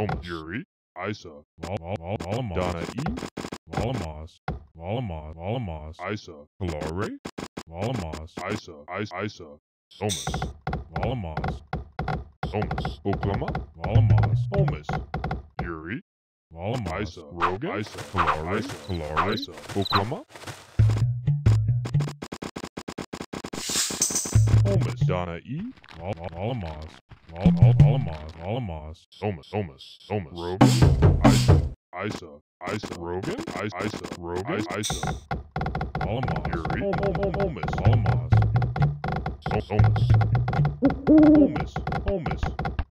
Somas, Yuri, Isa, Valamas, Donna E, Valamas, Valamas, Valamas, Isa, Kalare, Valamas, Isa, Somas, Valamas, Somas, Oklama, Valamas, Somas, Yuri, Valamas, Isa, Rogan, Isa, Kalare, Isa, Kalare, Isa, Oklama, Somas, Donna E, Valamas, Valamas, Valamas, Somas, Rogan, Isa, Rogan, Rogan, Isa, Valamas, Yuri, Somas, Valamas, Somas, Somas, Somas,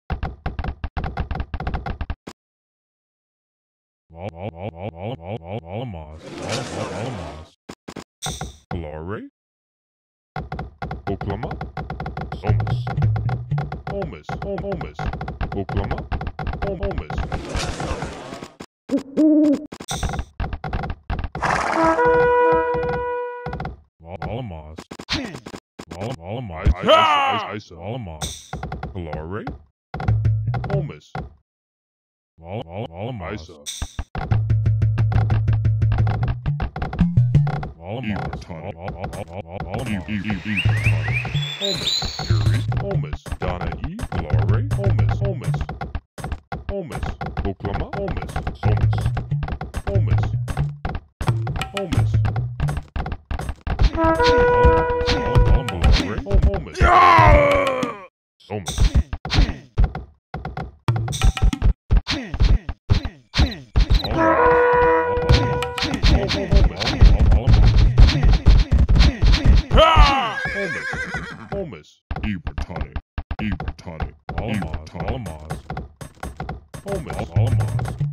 Valamas, Valamas, Kalare, Oklama, Somas, Somas, Somas, Oklama, Somas, Valamas, Valamas, Isa, Valamas, Kalare, Somas, Valamas, Isa, Valamas, Somas, Yuri, Somas, Donna E, Kalare, Somas, Somas, Somas, Oklama, Somas, Somas, Somas, Somas, Somas, Somas, Somas, Ibertani, Somas, Valamas,